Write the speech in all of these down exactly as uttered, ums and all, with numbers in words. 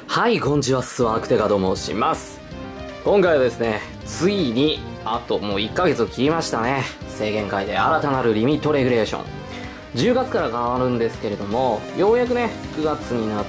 はい、こんにちは、スワークテカと申します。今回はですね、ついに、あともういっかげつを切りましたね。制限界で新たなるリミットレギュレーション。じゅうがつから変わるんですけれども、ようやくね、くがつになって、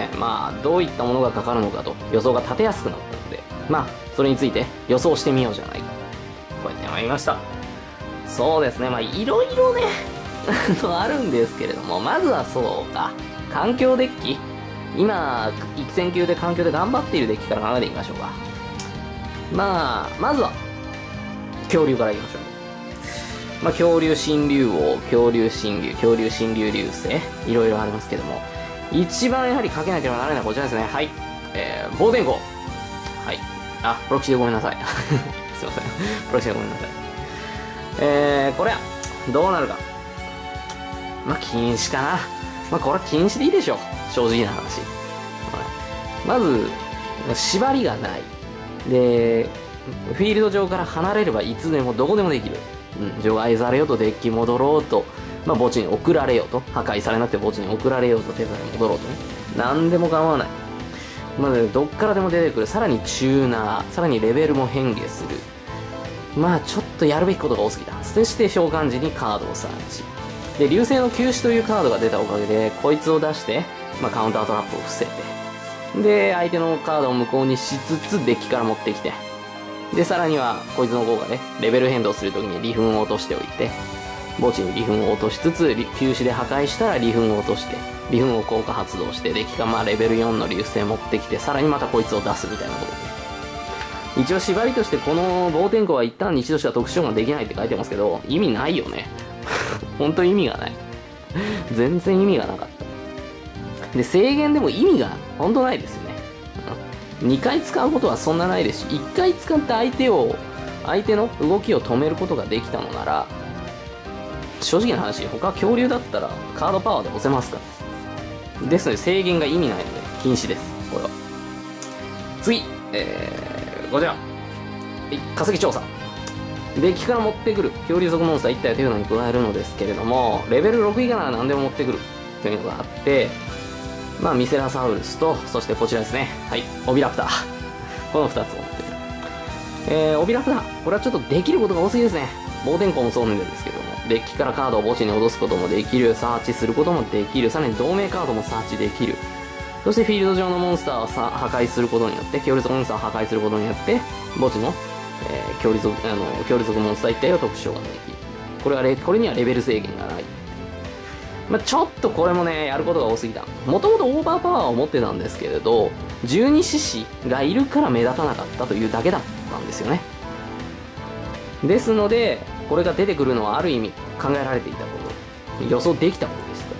まあ、どういったものがかかるのかと予想が立てやすくなったので、まあ、それについて予想してみようじゃないか。こうやって参りました。そうですね、まあ、いろいろね、あるんですけれども、まずはそうか、環境デッキ今、育成級で環境で頑張っているデッキから考えていきましょうか。まあ、まずは、恐竜からいきましょう。まあ、恐竜新竜王、恐竜新竜、恐竜新竜竜星、いろいろありますけども、一番やはりかけなければならないのはこちらですね。はい。えー、棒電光。はい。あ、プロキシでごめんなさい。すいません。プロキシでごめんなさい。えー、これは、どうなるか。まあ、禁止かな。まあ、これは禁止でいいでしょう。正直な話。まず、縛りがない。で、フィールド上から離れればいつでもどこでもできる。うん、除外されようとデッキ戻ろうと、まあ墓地に送られようと、破壊されなくて墓地に送られようと、手札に戻ろうとね。何でも構わない。まあ、ね、どっからでも出てくる。さらにチューナー、さらにレベルも変化する。まあちょっとやるべきことが多すぎた。そして召喚時にカードをサーチ。で、流星の休止というカードが出たおかげで、こいつを出して、まあ、カウンタートラップを伏せて、で、相手のカードを無効にしつつ、デッキから持ってきて、で、さらには、こいつの効果で、レベル変動するときに離粉を落としておいて、墓地に離粉を落としつつ、休止で破壊したら離粉を落として、離粉を効果発動して、デッキからまあレベルよんの流星持ってきて、さらにまたこいつを出すみたいなことで。一応縛りとして、この棒天候は一旦日としては特殊召喚できないって書いてますけど、意味ないよね。本当に意味がない。全然意味がなかった。で、制限でも意味が本当ないですよね。にかい使うことはそんなないですし、いっかい使って相手を、相手の動きを止めることができたのなら、正直な話、他恐竜だったらカードパワーで押せますから。ですので制限が意味ないので禁止です。これは。次、えー、こちら。化石調査。デッキから持ってくる恐竜属モンスターいち体を手札に加えるのですけれども、レベルろく以下なら何でも持ってくるというのがあって、まあ、ミセラサウルスと、そしてこちらですね。はい、オビラプター。このふたつを持ってくる。えー、オビラプター。これはちょっとできることが多すぎですね。棒電光もそうなんですけども、デッキからカードを墓地に落とすこともできる、サーチすることもできる、さらに同盟カードもサーチできる。そしてフィールド上のモンスターをさ破壊することによって、恐竜属モンスターを破壊することによって、墓地の、えー、恐竜属、あの、恐竜属モンスターいち体を特殊召喚できる。これはレ、これにはレベル制限がない。まあ、ちょっとこれもね、やることが多すぎた。もともとオーバーパワーを持ってたんですけれど、十二獅子がいるから目立たなかったというだけだったんですよね。ですので、これが出てくるのはある意味考えられていたこと、予想できたことですから。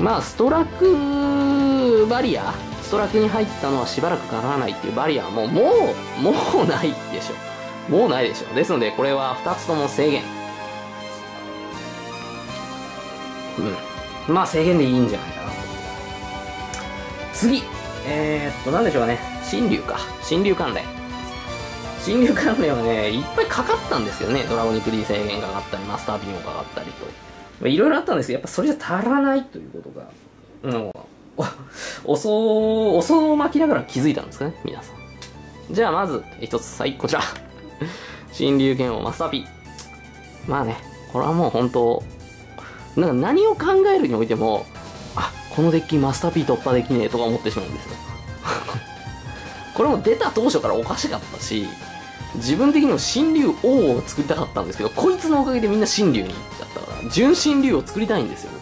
まあ、ストラクバリア、ストラクに入ったのはしばらくかからないっていうバリアはもう、もう、もうないでしょ。もうないでしょ。ですので、これはふたつとも制限。うん。まあ制限でいいんじゃないかな。次。えー、っと、なんでしょうかね。神竜か。神竜関連。神竜関連はね、いっぱいかかったんですよね。ドラゴニック D 制限かかったり、マスター P もかかったりと。いろいろあったんですけど、やっぱそれじゃ足らないということが、うん、お、おそ、おそを巻きながら気づいたんですかね、皆さん。じゃあまず、一つ、はい、こちら。神竜剣王マスター P。まあね、これはもう本当、なんか何を考えるにおいても、あ、このデッキマスター P 突破できねえとか思ってしまうんですよ。これも出た当初からおかしかったし、自分的にも神竜王を作りたかったんですけど、こいつのおかげでみんな神竜に行っちゃったから、純神竜を作りたいんですよ、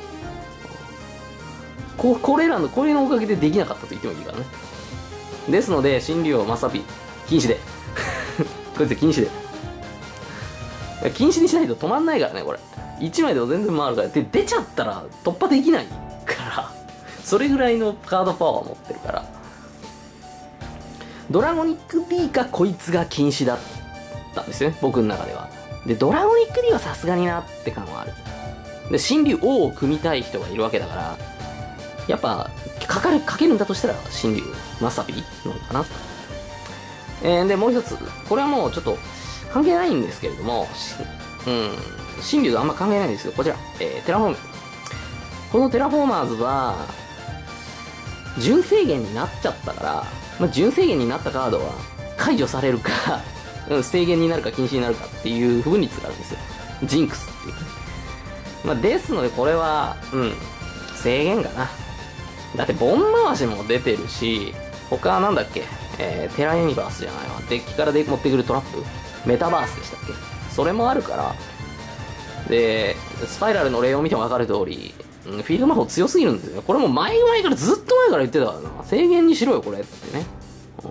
僕。こ、これらの、これのおかげでできなかったと言ってもいいからね。ですので、神竜王マスター P、禁止で。こいつ禁止で。禁止にしないと止まんないからね、これ。いちまいでも全然回るから。で、出ちゃったら突破できないから、それぐらいのカードパワーを持ってるから。ドラゴニック D かこいつが禁止だったんですよね、僕の中では。で、ドラゴニック D はさすがになって感はある。で、神竜王を組みたい人がいるわけだから、やっぱ、かかる、かけるんだとしたら、神竜マスター P なのかな。えー、で、もう一つ。これはもうちょっと、関係ないんですけれども、うん、神竜とあんま関係ないんですけど、こちら、えー、テラフォーム。このテラフォーマーズは、 純制限になっちゃったから、まあ、純制限になったカードは解除されるかうん、制限になるか禁止になるかっていう不分率があるんですよ。ジンクスっていう。まあ、ですのでこれは、うん、制限かな。だってボン回しも出てるし、他はなんだっけ、えー、テラユニバースじゃないわ。デッキからで持ってくるトラップメタバースでしたっけ、それもあるから。で、スパイラルの例を見ても分かる通り、うん、フィールド魔法強すぎるんですよ。これも前々からずっと前から言ってたからな。制限にしろよ、これってね。うん、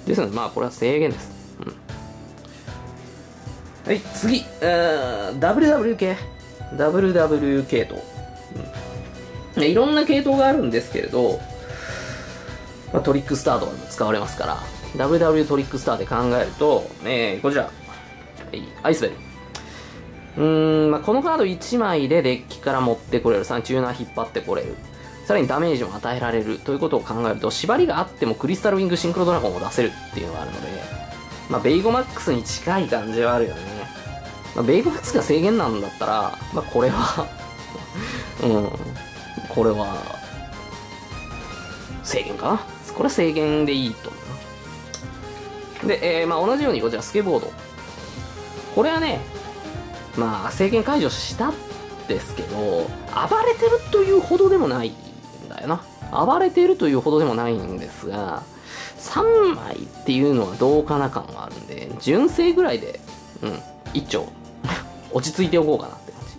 ですので、まあ、これは制限です。うん、はい、次。ダブリューダブリュー 系。ダブリューダブリュー 系統。うん、いろんな系統があるんですけれど、まあ、トリックスターとかでも使われますから、ダブリューダブリュー トリックスターで考えると、えー、こちら。はい、アイスベル。うーん、まあ、このカードいちまいでデッキから持ってこれる。さらにチューナー引っ張ってこれる。さらにダメージも与えられるということを考えると、縛りがあってもクリスタルウィングシンクロドラゴンを出せるっていうのがあるので、まあ、ベイゴマックスに近い感じはあるよね。まあ、ベイゴマックスが制限なんだったら、まあ、これはうん、これは、制限かな。これは制限でいいと思う。で、えー、まあ同じようにこちらスケボード。これはね、まあ制限解除したんですけど、暴れてるというほどでもないんだよな。暴れてるというほどでもないんですが、さんまいっていうのはどうかな感があるんで、純正ぐらいで、うん、一丁、落ち着いておこうかなって感じ。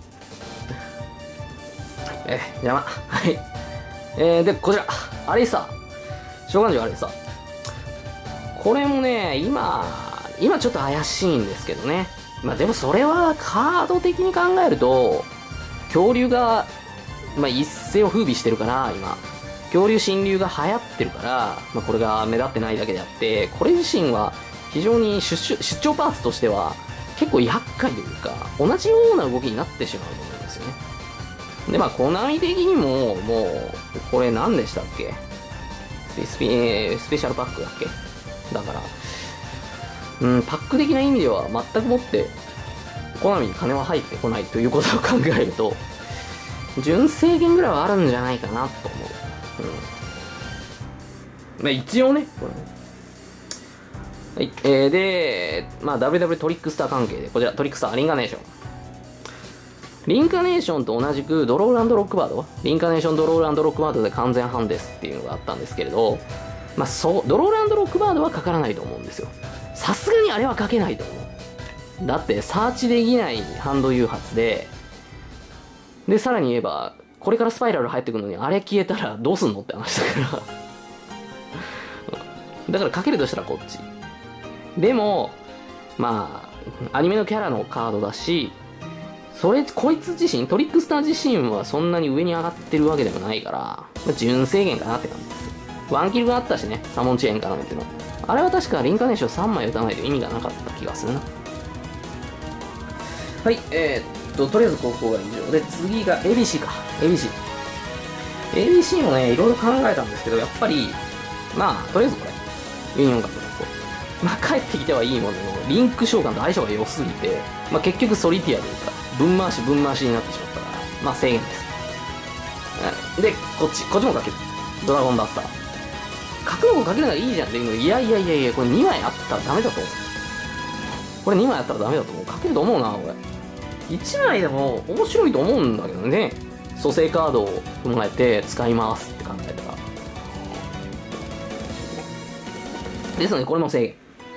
え、邪魔。はい。えー、で、こちら、アレイサー。召喚獣アレイサー。これもね、今、今ちょっと怪しいんですけどね。まあでもそれはカード的に考えると、恐竜が、まあ一世を風靡してるから、今。恐竜新竜が流行ってるから、まあこれが目立ってないだけであって、これ自身は非常に出出張パーツとしては結構厄介というか、同じような動きになってしまうと思うんですよね。で、まあ、コナミ的にも、もう、これ何でしたっけスペ、スペシャルパックだっけだから、うん、パック的な意味では全くもって、コナミに金は入ってこないということを考えると、純制限ぐらいはあるんじゃないかなと思う。うん。まあ、一応ね、これね。はい。えー、で、まあ、ダブリューダブリュー トリックスター関係で、こちら、トリックスター、リンカネーション。リンカネーションと同じくドローランドロックバード、リンカネーションドローランドロックバードで完全ハンデスっていうのがあったんですけれど、まあそう、ドローランドロックバードはかからないと思うんですよ。さすがにあれはかけないと思う。だってサーチできないハンド誘発で、で、さらに言えば、これからスパイラル入ってくるのにあれ消えたらどうすんのって話だから。だからかけるとしたらこっち。でも、まあ、アニメのキャラのカードだし、それ、こいつ自身、トリックスター自身はそんなに上に上がってるわけでもないから、まあ、純制限かなって感じです。ワンキルがあったしね、サモンチェーン絡めての。あれは確かリンカネーションさんまい打たないと意味がなかった気がするな。はい、えー、っと、とりあえずここが以上で、次が エービーシー か。エービーシー。エービーシー もね、いろいろ考えたんですけど、やっぱり、まあ、とりあえずこれ。ユニオンカップの子。まあ、帰ってきてはいいものの、リンク召喚と相性が良すぎて、まあ結局ソリティアというか、分回し分回しになってしまったから、まあ制限です。で、こっち、こっちもかける。ドラゴンバスター。角の子かけるのがいいじゃんっていうの、いやいやいやいや、これにまいあったらダメだと思う。これにまいあったらダメだと思う。かけると思うな、俺。いちまいでも面白いと思うんだけどね。蘇生カードを踏まえて使いますって考えたら。ですので、これも制限。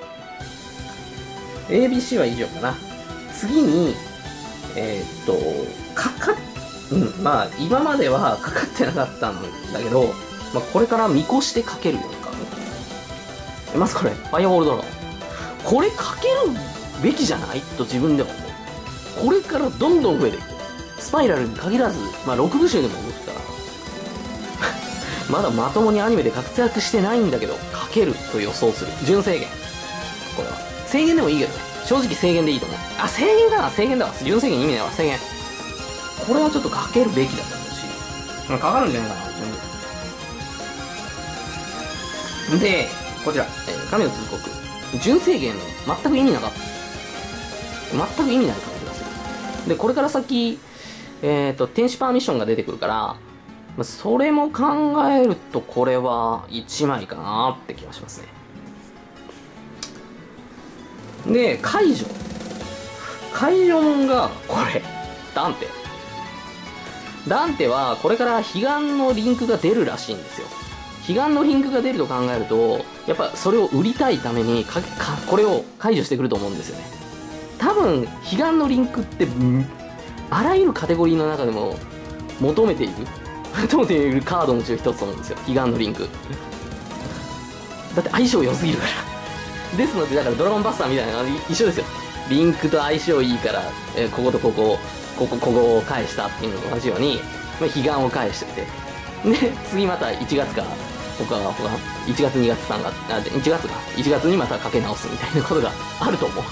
エービーシー は以上かな。次に、えー、っと、かかっ、うん、まあ、今まではかかってなかったんだけど、まあ、これから見越してかけるようなカード。まずこれ、ファイアウォールドラゴン。これかけるべきじゃないと自分では思う。これからどんどん増えていく。スパイラルに限らず、まあ、ろく部集でも動くから。まだまともにアニメで活躍してないんだけど、かけると予想する。純制限。これは。制限でもいいけどね。正直制限でいいと思う。あ、制限かな制限だわ。純制限意味ないわ。制限。これはちょっとかけるべきだと思うし。まあ、かかるんじゃないかな。で、こちら。えー、神の通告。純制限、全く意味なかった。全く意味ない感じがする。で、これから先、えっと、天使パーミッションが出てくるから、 まあ、それも考えるとこれはいちまいかなって気がしますね。で解除解除門がこれダンテダンテはこれから彼岸のリンクが出るらしいんですよ。彼岸のリンクが出ると考えるとやっぱそれを売りたいためにかかこれを解除してくると思うんですよね。多分彼岸のリンクってあらゆるカテゴリーの中でも求めている求めているカードのうちの一つと思うんですよ、彼岸のリンク。だって相性良すぎるからですので、だからドラゴンバスターみたいなのは一緒ですよ。リンクと相性いいから、えー、こことここここここを返したっていうのと同じように、まあ、彼岸を返してて、で次またいちがつから他が他いちがつにがつさんがつあいちがつかいちがつにまたかけ直すみたいなことがあると思う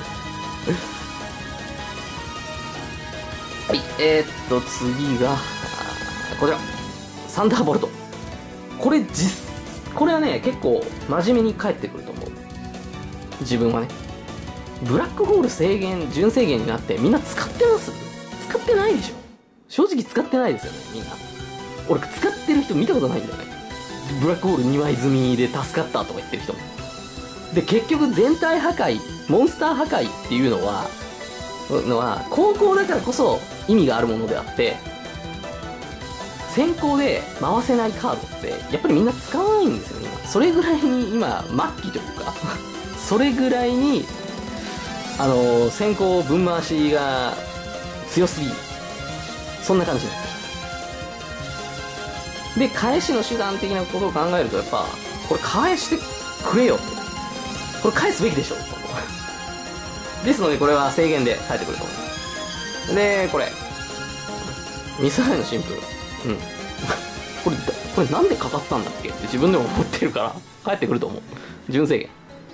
はい、えー、っと次がこちらサンダーボルト。これ実これはね結構真面目に返ってくると思う。自分はねブラックホール制限純制限になってみんな使ってます？使ってないでしょ。正直使ってないですよねみんな。俺使ってる人見たことないんだよね。ブラックホールにまい積みで助かったとか言ってる人も。で結局全体破壊モンスター破壊っていうのはのは高校だからこそ意味があるものであって、先行で回せないカードってやっぱりみんな使わないんですよね。それぐらいに今末期というかそれぐらいにあのー、先行分回しが強すぎる、そんな感じです。で返しの手段的なことを考えるとやっぱこれ返してくれよと、これ返すべきでしょですのでこれは制限で返ってくると思います。でこれミスライの新婦、うんこれこれなんでかかったんだっけって自分でも思ってるから返ってくると思う。純制限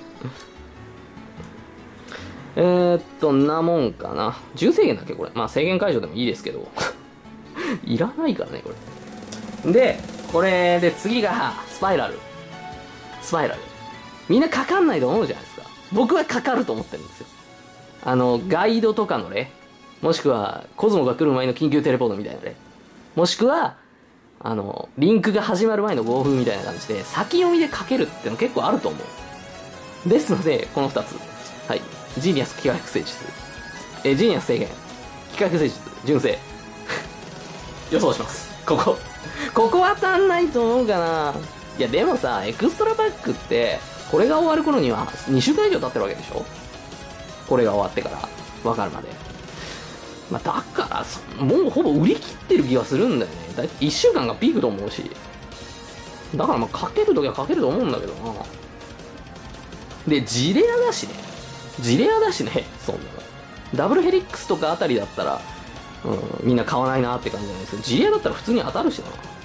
えーっとなもんかな。純制限だっけこれ。まあ制限解除でもいいですけどいらないからねこれで。これで次がスパイラルスパイラルみんなかかんないと思うじゃないですか。僕はかかると思ってるんですよ。あのガイドとかの例、もしくはコズモが来る前の緊急テレポートみたいな例、もしくはあのリンクが始まる前の暴風みたいな感じで先読みでかけるっての結構あると思う。ですのでこのふたつ、はいジーニアス機械複製術、えジーニアス制限機械複製術純正予想します。ここここは当たんないと思うかな。いやでもさエクストラパックってこれが終わる頃にはにしゅうかん以上経ってるわけでしょ。これが終わってから分かるまで。まあ、だからもうほぼ売り切ってる気がするんだよね。だいたいいっしゅうかんがピークと思うし、だからまあかけるときはかけると思うんだけどな。でジレアだしねジレアだしねそんなのダブルヘリックスとかあたりだったら、うん、みんな買わないなって感じじゃないですけど、ジレアだったら普通に当たるしな。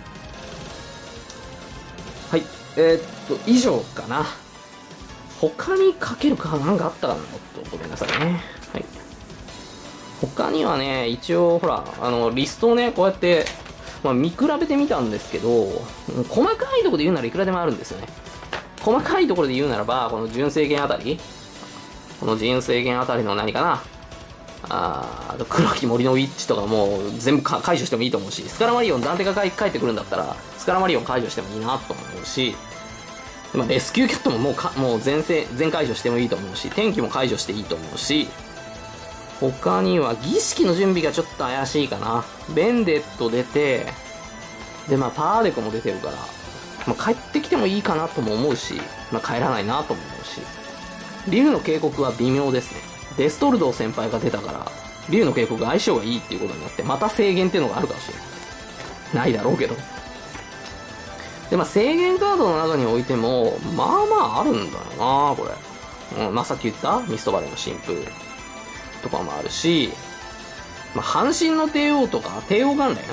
はいえー、っと以上かな。他にかけるカードなんかあったかな。ちょっとごめんなさいね。はい。他にはね、一応ほら、あの、リストをね、こうやって、まあ見比べてみたんですけど、細かいところで言うならいくらでもあるんですよね。細かいところで言うならば、この純正限あたり、この純正限あたりの何かな、あー、あと黒き森のウィッチとかもう全部解除してもいいと思うし、スカラマリオン、ダンテが帰ってくるんだったら、スカラマリオン解除してもいいなと思うし、まあ、レスキューキャットももうかもう全制全解除してもいいと思うし、天気も解除していいと思うし、他には儀式の準備がちょっと怪しいかな。ベンデット出て、でまあパーデコも出てるから、まあ、帰ってきてもいいかなとも思うし、まあ、帰らないなとも思うし、竜の警告は微妙ですね。デストルドー先輩が出たから竜の警告相性がいいっていうことになってまた制限っていうのがあるかもしれない。ないだろうけど。でまあ制限カードの中においてもまあまああるんだよなこれ、うんまあ、さっき言ったミストバレーの新風とかもあるし、まあ、阪神の帝王とか帝王関連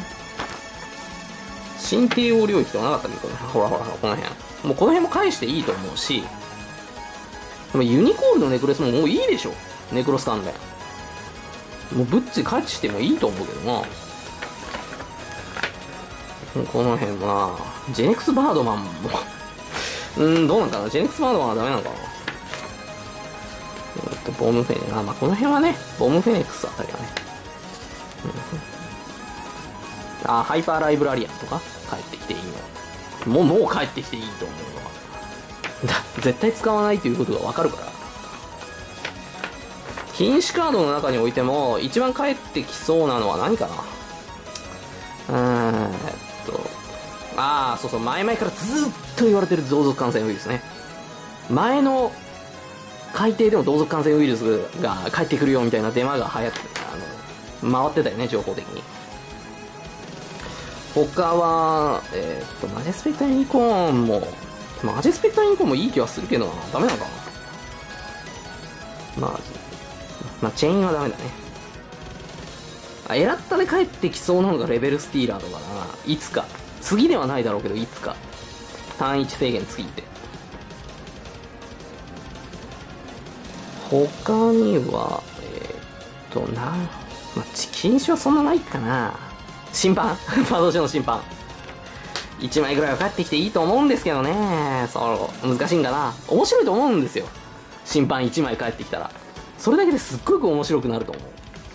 新帝王領域とかなかったっけど、ほらほらほらこの辺もうこの辺も返していいと思うし、でもユニコールのネクレスももういいでしょ。ネクロス関連もうブッチ返してもいいと思うけどな。この辺はジェネクスバードマンもうーんどうなんかな。ジェネクスバードマンはダメなのかな。えっとボムフェネあ、まあこの辺はねボムフェネックスあたりはね、 あ、ハイパーライブラリアンとか帰ってきていいの。もう、もう帰ってきていいと思うのは。だ、絶対使わないということがわかるから。禁止カードの中においても、一番帰ってきそうなのは何かな。うーん、えっと、ああ、そうそう、前々からずーっと言われてる同族感染ウイルスね。前の海底でも同族感染ウイルスが帰ってくるよみたいなデマが流行って、あの、回ってたよね、情報的に。他は、えー、っと、マジェスペクターユニコーンも、マジェスペクターユニコーンもいい気はするけどな。ダメなのかな。まあ、まあ、チェインはダメだね。あ、エラッタで帰ってきそうなのがレベルスティーラーとかだな。いつか。次ではないだろうけど、いつか。単一制限ついて。他には、えー、っと、な、まあ、禁止はそんなないかな。審判パドジの審判。いちまいぐらいは帰ってきていいと思うんですけどね。そう、難しいんかな。面白いと思うんですよ。審判いちまい帰ってきたら。それだけですっごく面白くなると思う。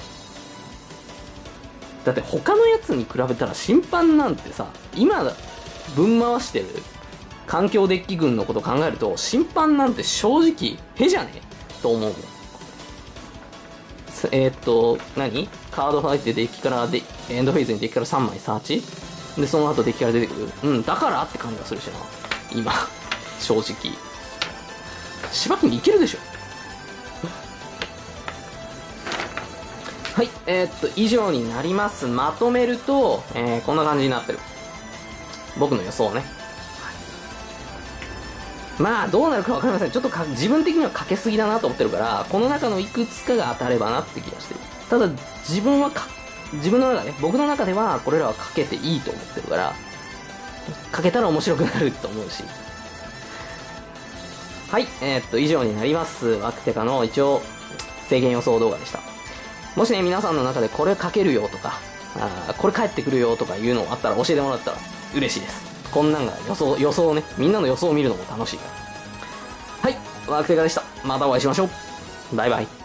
だって他のやつに比べたら審判なんてさ、今ぶん回してる環境デッキ軍のことを考えると、審判なんて正直へじゃねえと思うの。えー、っと、何カード入ってデッキからで、エンドフェーズにデッキからさんまいサーチで、その後デッキから出てくる。うん、だからって感じがするしな。今、正直。しばきにいけるでしょ。はい、えー、っと、以上になります。まとめると、えー、こんな感じになってる。僕の予想ね。まあ、どうなるかわかりません。ちょっとか自分的にはかけすぎだなと思ってるから、この中のいくつかが当たればなって気がしてる。ただ、自分はか、自分の中で、僕の中ではこれらはかけていいと思ってるから、かけたら面白くなると思うし。はい、えー、っと、以上になります。ワクテカの一応、制限予想動画でした。もしね、皆さんの中でこれかけるよとか、あこれ返ってくるよとかいうのあったら教えてもらったら嬉しいです。こんなんが予想、予想ね、みんなの予想を見るのも楽しいから。はい、ワクテカでした。またお会いしましょう。バイバイ。